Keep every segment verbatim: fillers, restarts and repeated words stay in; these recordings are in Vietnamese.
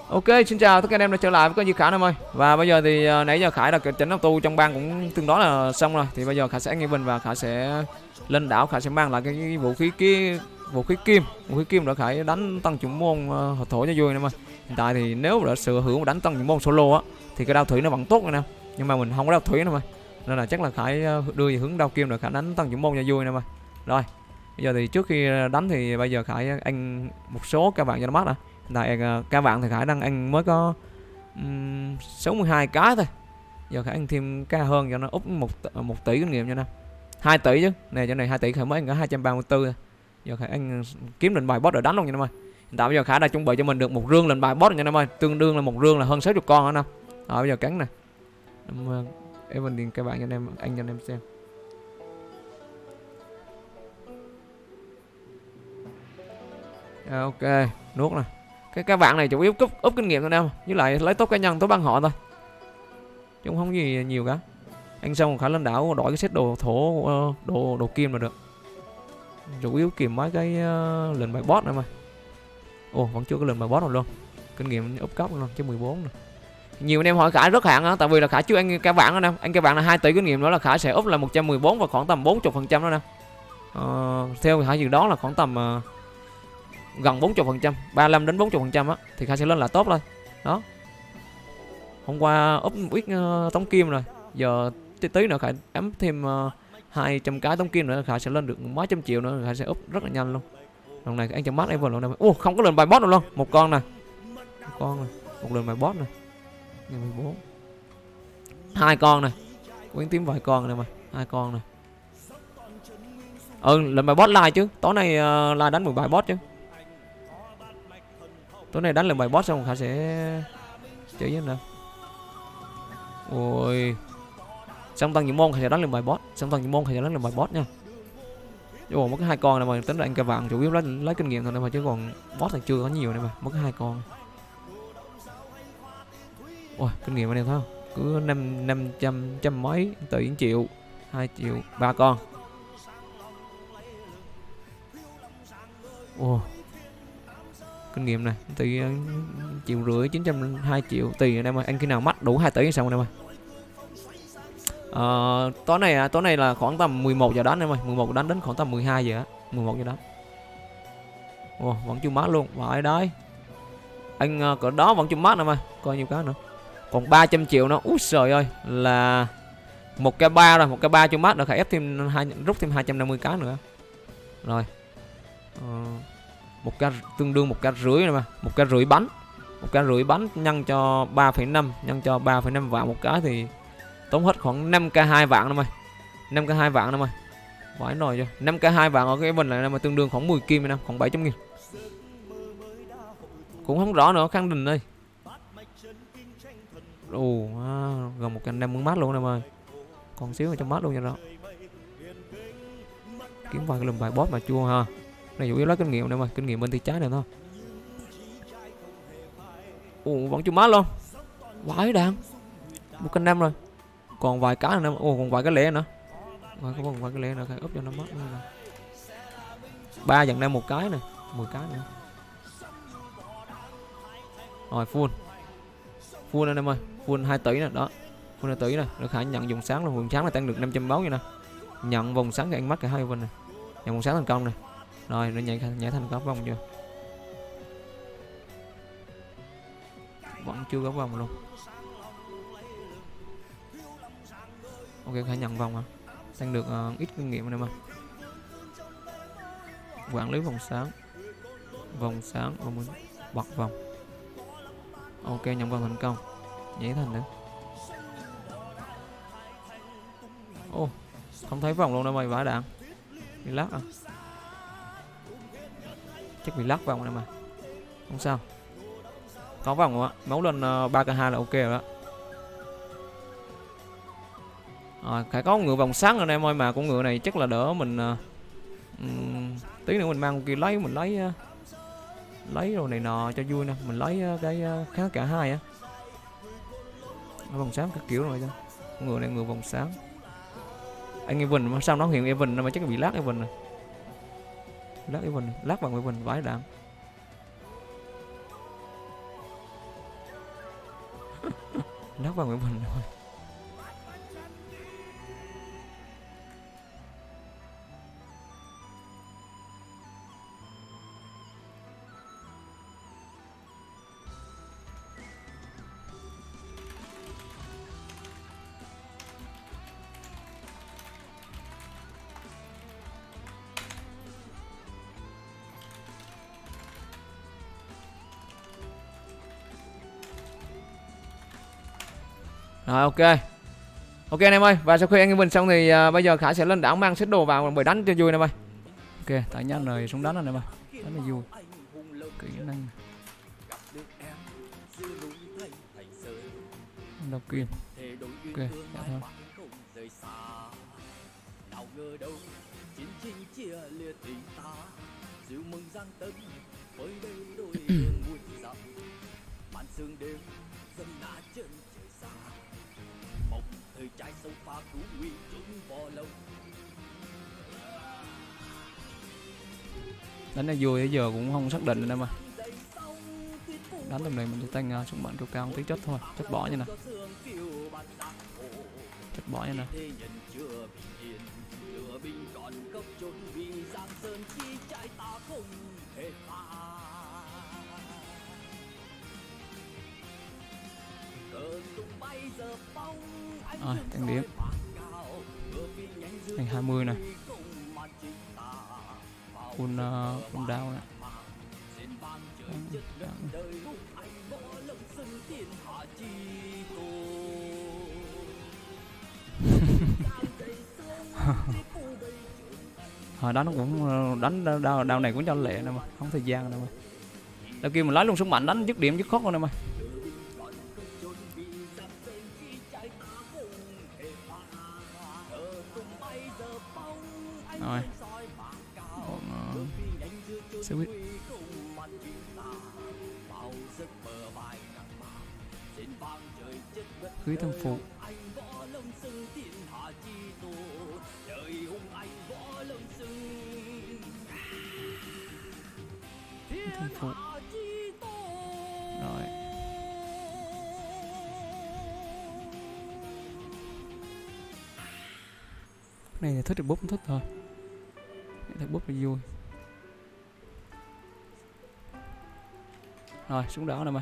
Ok, xin chào tất cả anh em đã trở lại với kênh Duy Khải em ơi. Và bây giờ thì uh, nãy giờ Khải đã chỉnh auto trong bang cũng tương đối là xong rồi. Thì bây giờ Khải sẽ nghe bình và Khải sẽ lên đảo, Khải sẽ mang lại cái, cái vũ khí kia, vũ khí kim, vũ khí kim để Khải đánh tăng trưởng môn uh, thổ cho vui em ơi. Hiện tại thì nếu đã sự hưởng đánh tăng trưởng môn solo á thì cái đao thủy nó vẫn tốt rồi nè. Nhưng mà mình không có đao thủy nữa mà. Nên là chắc là Khải đưa về hướng đao kim để Khải đánh tăng trưởng môn cho vui em ơi. Rồi. Bây giờ thì trước khi đánh thì bây giờ Khải anh một số các bạn cho nó mắt nè. Tại các bạn thì Khải đang anh mới có um, sáu mươi hai cái thôi. Giờ Khải ăn thêm ca hơn cho nó úp một một tỷ kinh nghiệm cho nó. hai tỷ chứ. Này chỗ này hai tỷ Khải mới ăn có hai trăm ba mươi tư thôi. Giờ Khải anh kiếm lệnh bài boss để đánh luôn nha em ơi. Hiện tại bây giờ Khải đã chuẩn bị cho mình được một rương lệnh bài boss nha em ơi. Tương đương là một rương là hơn sáu mươi con hả nè. Rồi bây giờ cắn nè. Em mình điền các bạn cho anh em anh cho anh em xem. À, ok, nuốt nè. Cái các bạn này chủ yếu úp úp kinh nghiệm thôi em, với lại lấy tốt cá nhân tốt băng họ thôi. Chứ không gì nhiều cả. Anh xong Khải lên đảo đổi cái set đồ thổ đồ đồ kim là được. Chủ yếu kìm mấy cái uh, lệnh bài boss nữa mà. Ồ, vẫn chưa có lệnh bài boss nào luôn. Kinh nghiệm úp cấp luôn chứ mười bốn rồi. Nhiều anh em hỏi Khải rất hạn á, tại vì là Khải chưa anh các bạn nữa nè. Anh các bạn là hai tỷ kinh nghiệm đó là Khải sẽ úp là một trăm mười bốn và khoảng tầm bốn mươi phần trăm đó nè. Uh, theo Khải dự đoán là khoảng tầm uh, gần bốn mươi phần trăm, ba mươi lăm đến bốn mươi phần trăm á thì Khải sẽ lên là tốt thôi. Đó. Hôm qua úp ít uh, tống kim rồi. Giờ tí tí nữa Khải ấm thêm uh, hai trăm cái tống kim nữa Khải sẽ lên được mấy trăm triệu nữa, Khải sẽ úp rất là nhanh luôn. Lần này anh cho mắt em vào lần này. Ô, không có lần bài boss nào luôn. Một con nè. Một con này, một lần bài boss này. mười bốn. Hai con này. Quyến tím vài con này mà, hai con này. Ừ, lần bài boss live chứ. Tối nay uh, live đánh một bài boss chứ. Tối nay đánh lần bài boss xong Khải sẽ chỉ với nè. Ôi. Xong tăng những môn Khải sẽ đánh lần bài boss, xong tăng những môn Khải sẽ đánh lần bài boss nha. Ồ, mất cái hai con này mà tính là anh cả vạn chủ yếu lấy lấy kinh nghiệm thôi này mà, chứ còn boss thì chưa có nhiều này mà, mất cái hai con. Ôi, kinh nghiệm anh em thấy không? Cứ năm năm trăm trăm mấy tỷ triệu, hai triệu, ba con. Ồ. Kinh nghiệm này, tỷ triệu rưỡi, chín trăm hai triệu tỷ anh em ơi, anh khi nào mắc đủ hai tỷ xong anh em ơi. Ờ, tối này tối nay là khoảng tầm mười một giờ đánh em ơi, mười một đánh đến khoảng tầm mười hai giờ á, mười một giờ đánh. Ồ, vẫn chưa mát luôn, vậy đấy. Anh cỡ đó vẫn chưa mát em ơi, coi nhiêu cái nữa. Còn ba trăm triệu nó, úi trời ơi, là một k ba rồi, một k ba chưa mát nữa, phải ép thêm hai, rút thêm hai trăm năm mươi cái nữa. Rồi. Ờ, một ca tương đương một ca rưỡi này mà, một ca rưỡi bánh, một ca rưỡi bánh nhân cho ba phẩy năm, nhân cho ba phẩy năm vạn một cái thì tốn hết khoảng năm k hai vạn nữa mày, năm k hai vạn nữa mày, vãi nồi chưa, năm k hai vạn ở cái bình này mà tương đương khoảng mười kim năm, khoảng bảy trăm nghìn, cũng không rõ nữa, khẳng định đây. Ồ, à, gần một cành năm muốn mát luôn em ơi, còn xíu cho mát luôn nha đó. Kiếm vài cái lùm bài boss mà chua ha. Này chủ yếu lấy kinh nghiệm này mà, kinh nghiệm bên tay trái này thôi. Ồ, vẫn chưa mát luôn. Vãi đạn. Một canh năm rồi. Còn vài cái nữa, ồ còn vài cái lẻ nữa. Còn vài, vài cái lẻ nữa, úp cho nó mát nữa. ba dần năm một cái này, mười cái nữa. Rồi full. Full anh em ơi, full hai tỷ nè, đó. Full hai tỷ này, được Khải nhận vùng sáng là vùng sáng là tăng được năm trăm máu vậy nè. Nhận vòng sáng thì anh mắt cả hai bên này. Nhận vòng sáng thành công này. Rồi nó nhảy nhảy thành góc vòng chưa? Vẫn chưa góc vòng luôn. Ok, Khải nhận vòng hả? Tăng được uh, ít kinh nghiệm này mà. Quản lý vòng sáng. Vòng sáng và muốn bật vòng. Ok, nhận vòng thành công. Nhảy thành nữa. Ô, oh, không thấy vòng luôn đâu mày, vãi đạn. Bị lắc à? Chắc bị lắc vòng này mà. Không sao. Có vòng rồi á, máu lên uh, ba k hai là ok rồi đó. Rồi, phải có ngựa vòng sáng rồi em ơi, mà con ngựa này chắc là đỡ mình uh, um, tí nữa mình mang kia lấy, mình lấy uh, lấy rồi này nọ cho vui nè, mình lấy uh, cái uh, khá cả hai á. Vòng sáng các kiểu rồi chứ. Ngựa này ngựa vòng sáng. Anh Evan sao nó hiện Evan mà chắc bị lát Evan này. Lát Evan, lát bằng Evan vãi đạn. Nóc vào Nguyễn Bình thôi. Rồi ok. Ok anh em ơi, và sau khi anh em mình xong thì uh, bây giờ Khải sẽ lên đảo mang set đồ vào bởi đánh cho vui anh em ơi. Ok, tại nhanh rồi xuống đánh anh em ơi. Đánh là vui. Kỹ năng. Đầu kiên. Ok, dạ thôi. Đánh là vui, bây giờ cũng không xác định nữa mà. Đánh tầm này mình sẽ tăng uh, súng mạnh cao cao tí chất thôi, chất bỏ như nè. Chất bỏ như nè. Rồi, tăng điểm. Thành hai mươi này. Full uh, full down này. Hồi đó nó cũng đánh đao, đao này cũng cho lẹ nè mà, không thời gian nè mà. Đao kia mình lấy luôn súng mạnh đánh dứt điểm dứt khoát luôn nè mà. Rồi. Xe buýt. Cưới thân phụ. Thân phụ. Rồi. Cái này thì thích được búp không thích thôi. Thích búp là vui. Rồi xuống đảo nè mày.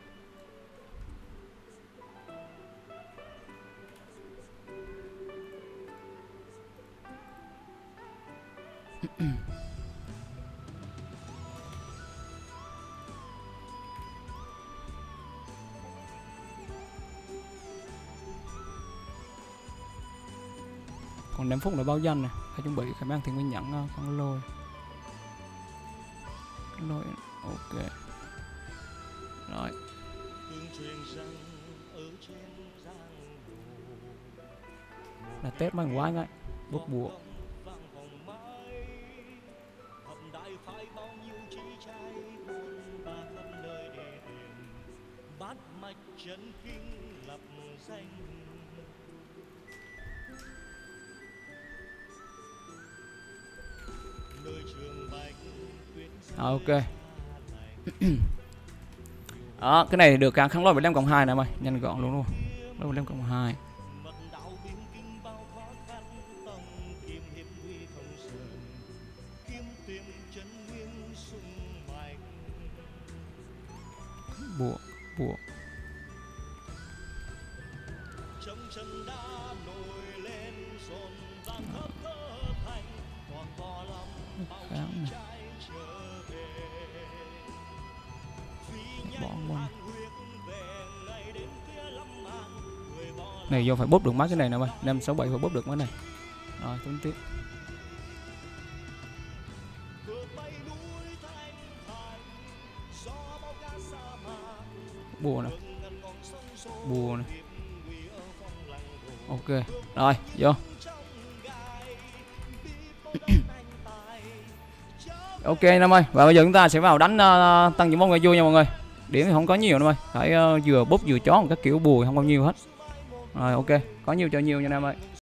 Còn năm phút nữa báo danh nè, phải chuẩn bị khả năng thì mới nhận con lôi. Con lôi ok. Rồi. Là Tết mang quái ngay, bốc bùa. À, ok. Đó, cái này được kháng lôi mười lăm cộng hai nè mày, nhanh gọn luôn luôn. Lôi mười lăm cộng hai. Bùa, bùa. Kháng này. Này vô phải bóp được mấy cái này nè mày, năm sáu bảy phải bóp được mấy này. Rồi tính tiếp. Bùa nè. Bùa nè. Ok, rồi, vô. Ok Nam ơi, và bây giờ chúng ta sẽ vào đánh uh, tăng những món người vui nha mọi người. Điểm thì không có nhiều Nam ơi, phải uh, vừa búp vừa chó một cái kiểu bùi không bao nhiêu hết. Rồi ok, có nhiều cho nhiều nha Nam ơi.